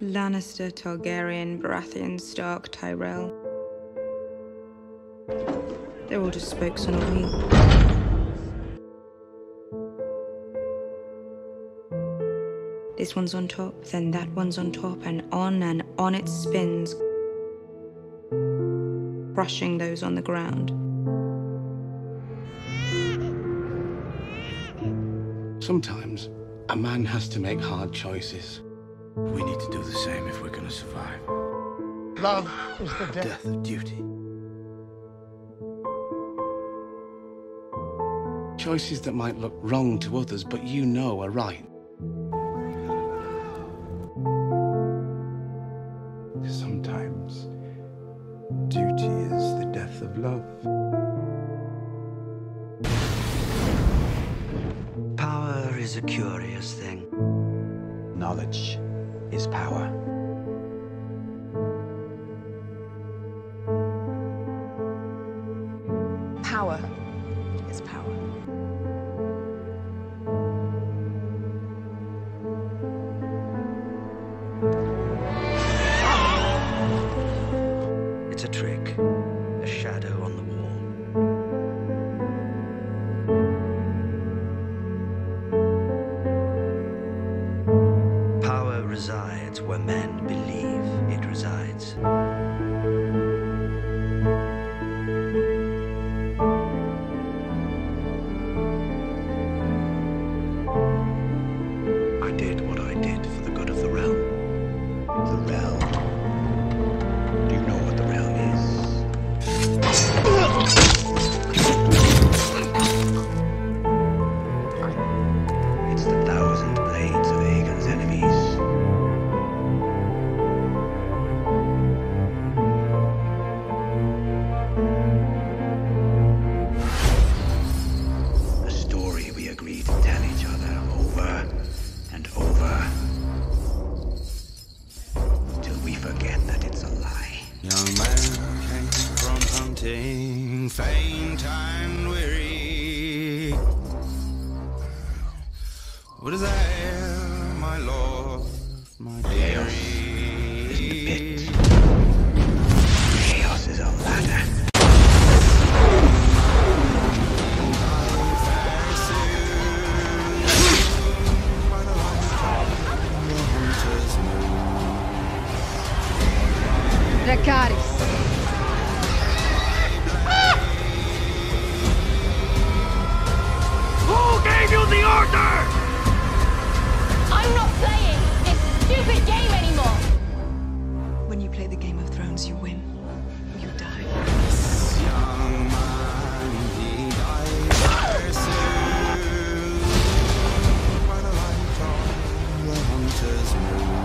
Lannister, Targaryen, Baratheon, Stark, Tyrell. They're all just spokes on a wheel. This one's on top, then that one's on top, and on it spins, crushing those on the ground. Sometimes, a man has to make hard choices. We need to do the same if we're gonna survive. Love is the Death of duty. Choices that might look wrong to others, but you know are right. Sometimes, duty is the death of love. Power is a curious thing. Knowledge is power. Power is power. It's a trick, a shadow on the wall. Power resides where men believe it resides. I did what I did for the good of the realm. The realm. Do you know what the realm is? It's the 1,000 blades of Aegon's enemies. A story we agreed to tell each other over and over till we forget that it's a lie. Young man came from hunting, faint and weary. What is there, my lord, my Chaos dearie? isn't a pit. Chaos is a ladder. Dracarys. Who gave you the order? I'm not playing this stupid game anymore! When you play the Game of Thrones, you win. You die. Young man, he died very soon. By the light of the hunter's moon.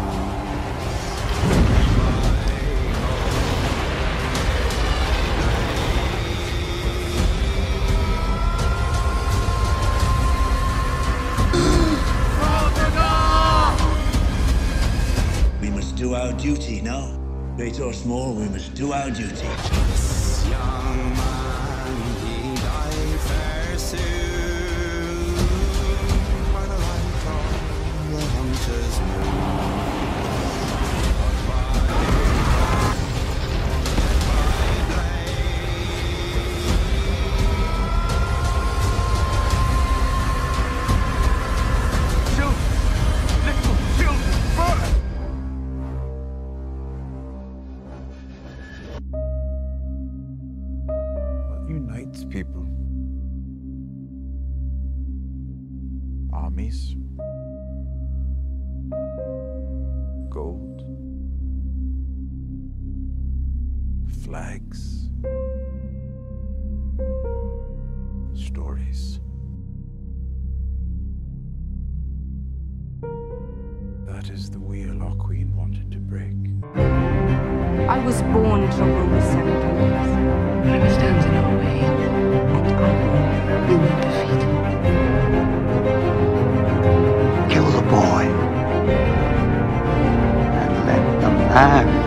We must do our duty, no? Great or small, we must do our duty. Young man, he died very soon. By the light of the hunter's Unites people. Armies. Gold. Flags. Stories. That is the wheel our queen wanted to break. I was born to rule the Seven Kingdoms. Whatever stands in our way, And I we will defeat. Kill the boy. And let the man